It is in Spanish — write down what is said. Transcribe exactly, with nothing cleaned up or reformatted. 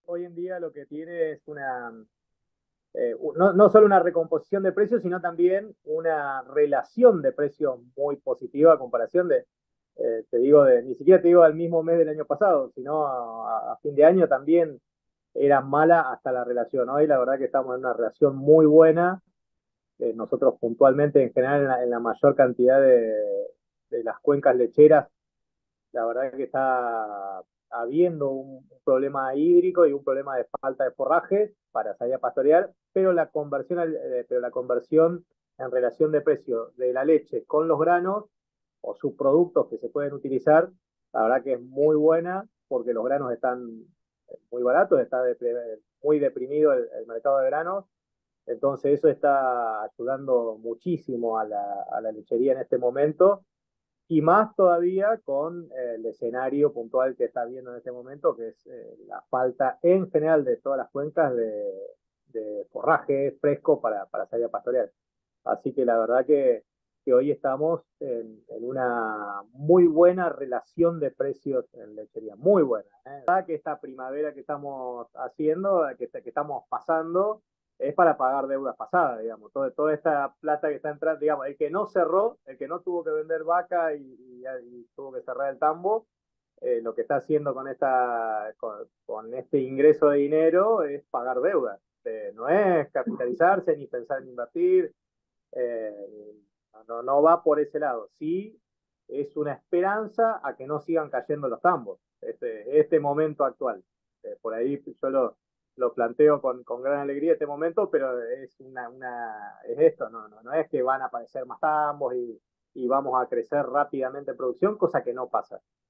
hoy en día lo que tiene es una, eh, no, no solo una recomposición de precios, sino también una relación de precios muy positiva a comparación de, eh, te digo, de, ni siquiera te digo al mismo mes del año pasado, sino a, a fin de año también era mala hasta la relación. Hoy la verdad que estamos en una relación muy buena. Eh, nosotros puntualmente, en general, en la, en la mayor cantidad de, de las cuencas lecheras, la verdad que está habiendo un, un problema hídrico y un problema de falta de forraje para salir a pastorear, pero la conversión, al- eh, pero la conversión en relación de precio de la leche con los granos o subproductos que se pueden utilizar, la verdad que es muy buena porque los granos están eh, muy baratos, está de- muy deprimido el, el mercado de granos, entonces eso está ayudando muchísimo a la, a la lechería en este momento y más todavía con eh, el escenario puntual que está viendo en este momento, que es eh, la falta en general de todas las cuencas de, de forraje fresco para, para salir a pastorear. Así que la verdad que, que hoy estamos en, en una muy buena relación de precios en lechería, muy buena. ¿eh? La verdad que esta primavera que estamos haciendo, que, que estamos pasando, es para pagar deudas pasadas, digamos. Todo, toda esta plata que está entrando, digamos, el que no cerró, el que no tuvo que vender vaca y, y, y tuvo que cerrar el tambo, eh, lo que está haciendo con, esta, con, con este ingreso de dinero es pagar deudas. Eh, no es capitalizarse ni pensar en invertir, eh, no, no va por ese lado. Sí es una esperanza a que no sigan cayendo los tambos, este, este momento actual. Eh, por ahí yo lo, lo planteo con, con, gran alegría este momento, pero es, una, una, es esto, no, no, no es que van a aparecer más tambos y, y vamos a crecer rápidamente en producción, cosa que no pasa.